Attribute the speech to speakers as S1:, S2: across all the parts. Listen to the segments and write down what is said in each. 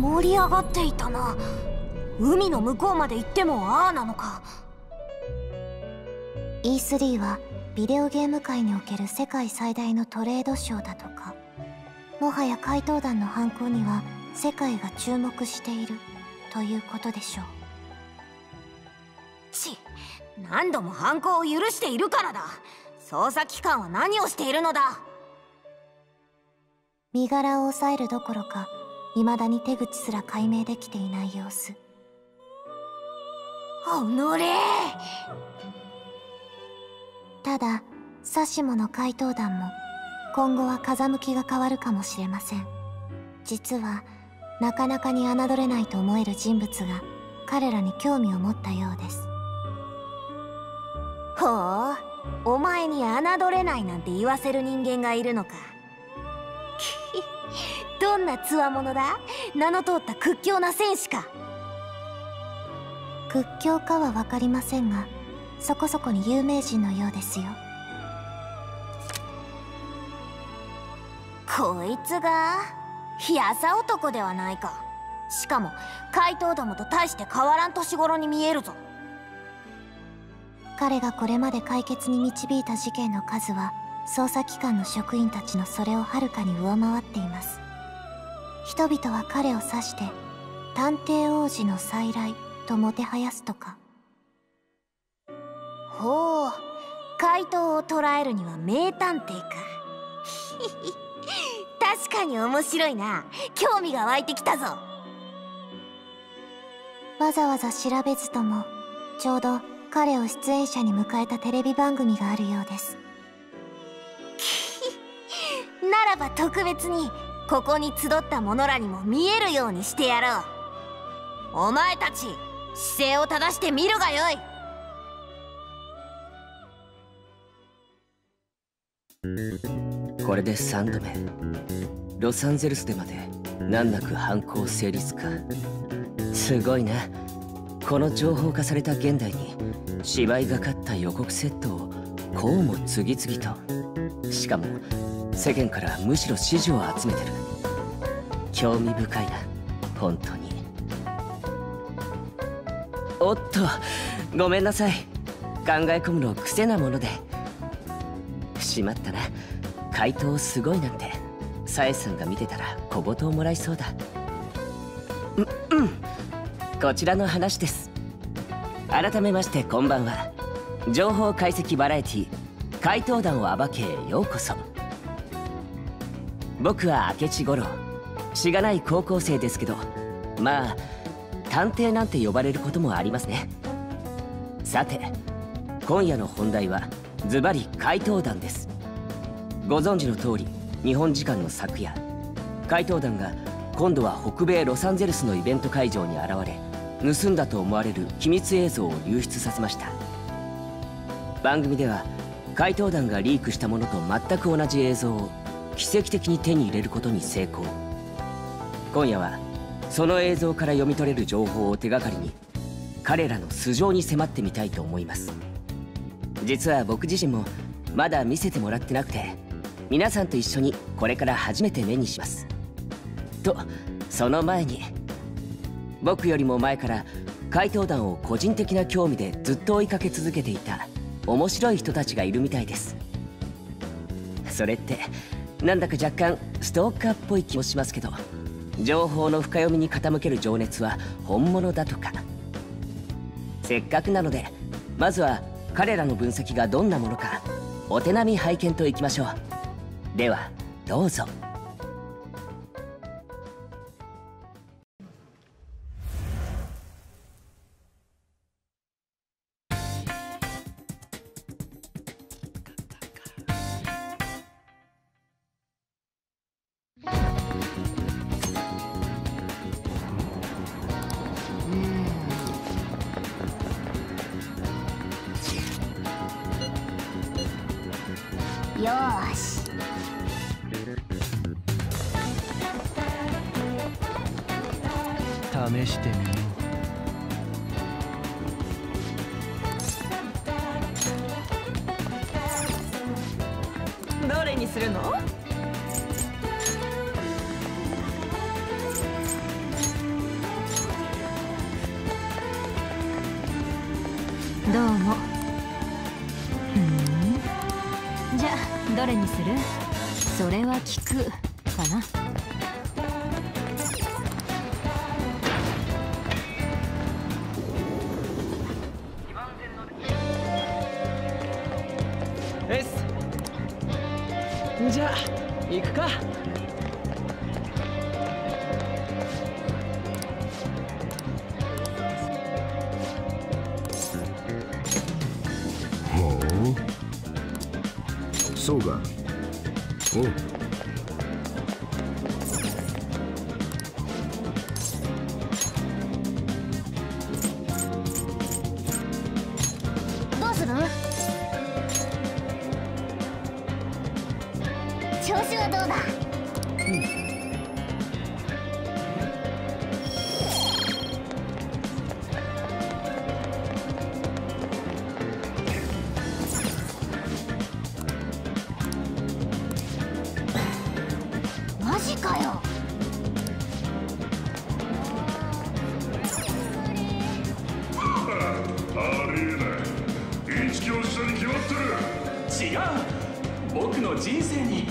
S1: 盛り上がっていたな。海の向こうまで行ってもああなのか。
S2: E3 はビデオゲーム界における世界最大のトレードショーだとか。もはや怪盗団の犯行には世界が注目しているということでしょう。
S1: 何度も犯行を許しているからだ。捜査機関は何をしているのだ。
S2: 身柄を押さえるどころか未だに手口すら解明できていない様子。
S1: おのれ。
S2: ただサシモの怪盗団も今後は風向きが変わるかもしれません。実はなかなかに侮れないと思える人物が彼らに興味を持ったようです。
S1: ほう、お前に侮れないなんて言わせる人間がいるのか。どんな強者だ。名の通った屈強な戦士か。
S2: 屈強かは分かりませんが、そこそこに有名人のようですよ。
S1: こいつがやさ男ではないか。しかも怪盗どもと大して変わらん年頃に見えるぞ。
S2: 彼がこれまで解決に導いた事件の数は捜査機関の職員たちのそれをはるかに上回っています。人々は彼を指して探偵王子の再来ともてはやすとか。
S1: ほう、怪盗を捕らえるには名探偵か。確かに面白いな。興味が湧いてきたぞ。
S2: わざわざ調べずともちょうど彼を出演者に迎えたテレビ番組があるようです。
S1: ならば特別にここに集った者らにも見えるようにしてやろう。お前たち姿勢を正してみるがよい。
S3: これで3度目。ロサンゼルスでまで難なく犯行成立か。すごいな。この情報化された現代に芝居がかった予告セットをこうも次々と。しかも世間からむしろ支持を集めてる。興味深いな、本当に。おっと、ごめんなさい。考え込むの癖なもので。しまったな。怪盗すごいなんてサエさんが見てたら小言をもらいそうだ。こちらの話です。改めましてこんばんは。情報解析バラエティ怪盗団を暴けへようこそ。僕は明智五郎。しがない高校生ですけど、まあ探偵なんて呼ばれることもありますね。さて今夜の本題はズバリ怪盗団です。ご存知の通り、日本時間の昨夜、怪盗団が今度は北米ロサンゼルスのイベント会場に現れ、盗んだと思われる機密映像を流出させました。番組では怪盗団がリークしたものと全く同じ映像を奇跡的に手に入れることに成功。今夜はその映像から読み取れる情報を手がかりに彼らの素性に迫ってみたいと思います。実は僕自身もまだ見せてもらってなくて、皆さんと一緒にこれから初めて目にします。とその前に、僕よりも前から怪盗団を個人的な興味でずっと追いかけ続けていた面白い人たちがいるみたいです。それってなんだか若干ストーカーっぽい気もしますけど、情報の深読みに傾ける情熱は本物だとか。せっかくなのでまずは彼らの分析がどんなものかお手並み拝見といきましょう。ではどうぞ。
S1: よーし。
S4: 試してみよ
S1: う。どれにするの？
S4: じゃどれにする？それは聞くかな。
S5: じゃあ行くか。
S6: ほう、そうか。おう。
S1: どうする？調子はどうだ？マジかよ。
S6: ありえない。インチキをしたに決まってる。
S5: 違う、僕の人生に。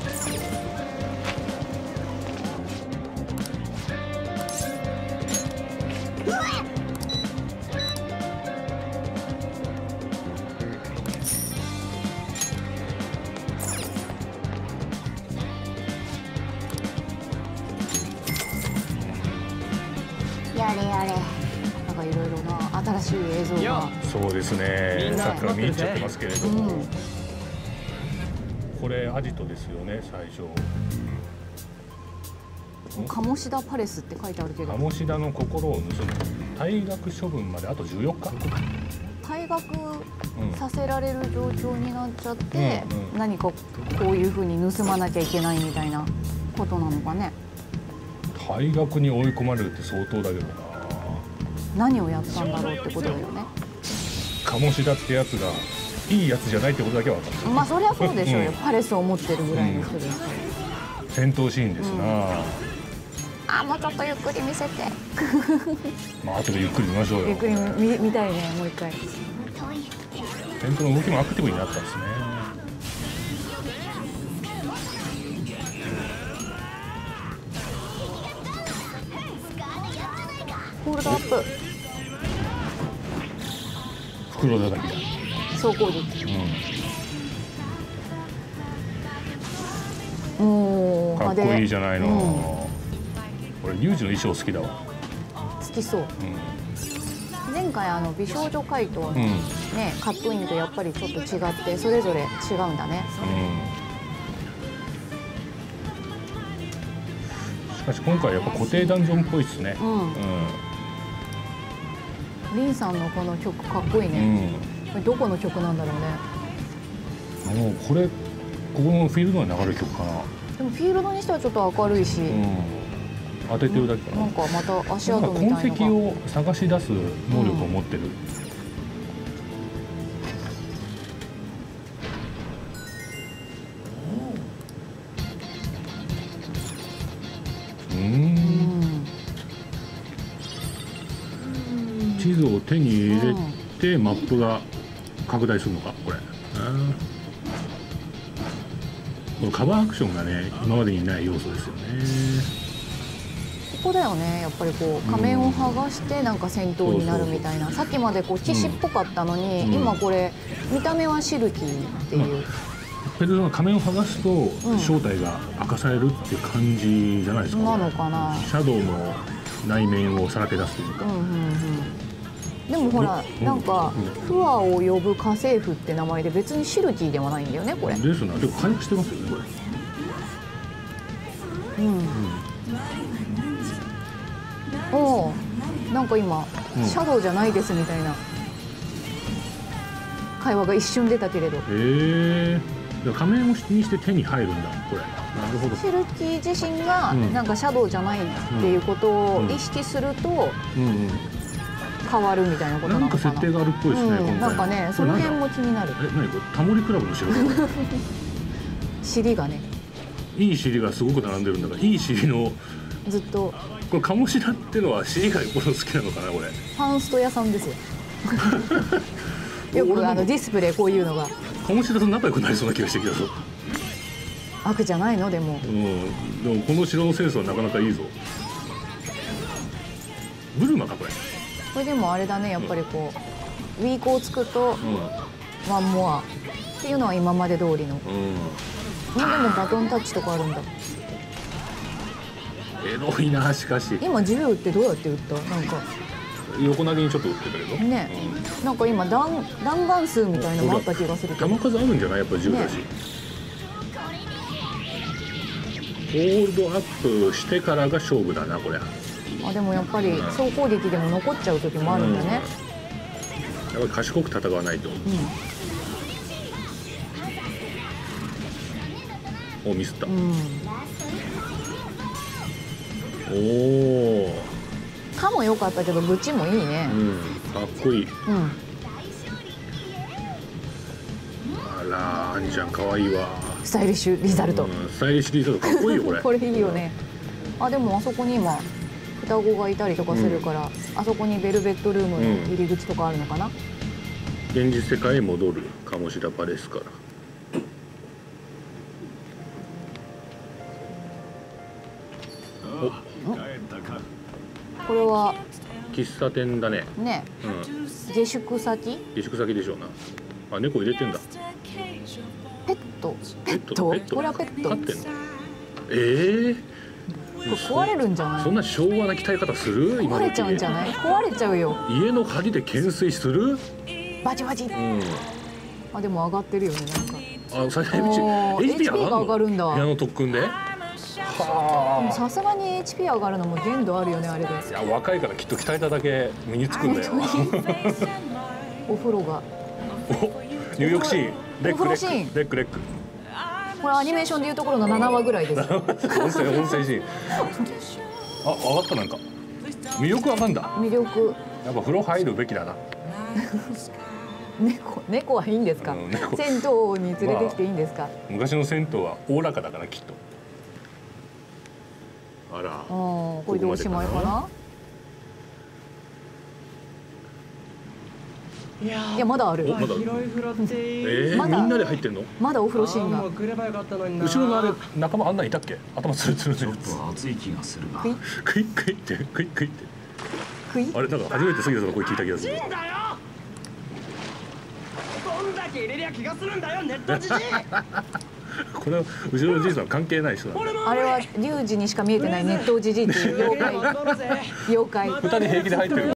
S7: やれやれ。なんかいろいろな新しい映像が。
S6: そうですね。さっきから見入っちゃってますけれども、これアジトですよね、最初。
S7: 鴨志田パレスって書いてあるけど。
S6: 鴨志田の心を盗む。退学処分まであと14日。
S7: 退学させられる状況になっちゃって、何かこういうふうに盗まなきゃいけないみたいなことなのかね。
S6: 退学に追い込まれるって相当だけどな。
S7: 何をやったんだろうってことだよね。
S6: 鴨志田ってやつがいいやつじゃないってことだけは分かる。
S7: まあそりゃそうでしょうよ。パレスを持ってるぐらいの人ですから。
S6: 戦闘シーンですな。
S7: あ、もうちょっとゆっくり見せて。
S6: まあ後でゆっくり見ましょうよ。
S7: ゆっくり見たいね、もう一回。
S6: 戦闘の動きもアクティブになったんですね。
S7: ホールドアップ。
S6: 袋叩きだ。
S7: 走行力。おお、
S6: かっこいいじゃないの。これリュウジの衣装好きだわ。
S7: 好きそう。前回美少女怪盗のねカットインとやっぱりちょっと違ってそれぞれ違うんだね。
S6: しかし今回やっぱ固定ダンジョンっぽいですね。
S7: リンさんのこの曲かっこいいね。これどこの曲なんだろうね。
S6: もうこれここのフィールドに流れる曲かな。
S7: でもフィールドにしてはちょっと明るいし、
S6: 当ててるだけかな。
S7: なんかまた足跡みたいなのが。
S6: 痕跡を探し出す能力を持ってる。地図を手に入れてマップが拡大するのかこれ。このカバーアクションがね今までにない要素ですよね。
S7: ここだよね、やっぱりこう仮面を剥がしてなんか戦闘になるみたいな。さっきまでこう騎士っぽかったのに、今これ見た目はシルキーっていう。
S6: ペルソナ仮面を剥がすと正体が明かされるっていう感じじゃないですか。
S7: なのかな。
S6: シャドウの内面をさらけ出すというか。
S7: でもほらなんかフアを呼ぶ家政婦って名前で別にシルキーではないんだよねこれ。
S6: ですな。でも回復してますよねこれ。
S7: おお、なんか今、シャドウじゃないですみたいな会話が一瞬出たけれど。
S6: 仮面をにして手に入るんだこれ。なるほど。
S7: シルキー自身がなんかシャドウじゃないっていうことを意識すると変わるみたいなことなのかな。
S6: なんか設定があるっぽいですね。
S7: なんかね、その辺も気になる。
S6: 何これタモリクラブの城。
S7: 尻がね。
S6: いい尻がすごく並んでるんだから、いい尻の。
S7: ずっと。
S6: これ鴨志田っていうのは尻がよっぽど好きなのかなこれ。
S7: ファンスト屋さんですよ。よくディスプレイこういうのが
S6: 鴨志田と仲良くなりそうな気がしてきたぞ。
S7: 悪じゃないのでも。
S6: でもこの城のセンスはなかなかいいぞ。ブルマかこれ。
S7: これでもあれだね、やっぱりこうウィークをつくとワンモアっていうのは今まで通りの。でもバトンタッチとかあるんだ。
S6: エロいな。しかし
S7: 今銃撃ってどうやって撃った？なんか
S6: 横投げにちょっと打ってたけど
S7: ね、なんか今弾丸数みたいなのもあった気がするけど。
S6: 球数あるんじゃない？やっぱ銃だし、ホールドアップしてからが勝負だなこれ。
S7: あ、でもやっぱり総攻撃でも残っちゃう時もあるんだね。
S6: やっぱり賢く戦わないと。お、ミスった。おお。
S7: かも良かったけど、ブチもいいね。
S6: かっこいい。あら、アニちゃん可愛いわ。
S7: スタイリッシュリザルト。
S6: スタイリッシュリザルトかっこいいよこれ。
S7: これいいよね。あ、でもあそこに今双子がいたりとかするから、あそこにベルベットルームの入り口とかあるのかな。
S6: 現実世界へ戻る鴨志田パレスから。
S7: これは
S6: 喫茶店だね。
S7: ね、下宿先？
S6: 下宿先でしょうな。あ、猫入れてんだ。
S7: ペット？ペット？これはペット？
S6: 飼ってんの？これ
S7: 壊れるんじゃない？
S6: そんな昭和な鍛え方する？
S7: 壊れちゃうんじゃない？壊れちゃうよ。
S6: 家の鍵で懸垂する？
S7: バチバチ。あ、でも上がってるよね、なんか。
S6: あ、最初 HP
S7: が上がるんだ。
S6: 部屋の特訓で？
S7: さすがに HP 上がるのも限度あるよね、あれで。
S6: いや、若いからきっと鍛えただけ身につくんだよ。
S7: お風呂が。
S6: 入浴シーン。レックレック。
S7: お風呂シーン。
S6: レックレック。
S7: これアニメーションでいうところの7話ぐらいです。
S6: 温泉シーン。あ、上がった。なんか魅力上がんだ。
S7: 魅力。
S6: やっぱ風呂入るべきだな。
S7: 猫はいいんですか？銭湯に連れてきていいんですか？
S6: 昔の銭湯はおおらかだからきっと。あら。
S7: これでおしまいかな。いや、まだある。
S6: まだ。みんなで入ってんの？
S7: まだお風呂シーンが。
S6: 後ろのあれ仲間あんなんいたっけ？頭ツルツルのやつ。
S5: 熱い気がするな。
S6: クイクイって。あれなんか初めて杉田さんの声聞いた気がする。
S5: どんだけ入れりゃ気がするんだよ、ネットじじい。
S6: これ後ろのじいさん関係ない人だ。
S7: あれはリュウジにしか見えてないネットじじいっていう妖怪。
S6: 二人平気で入ってる。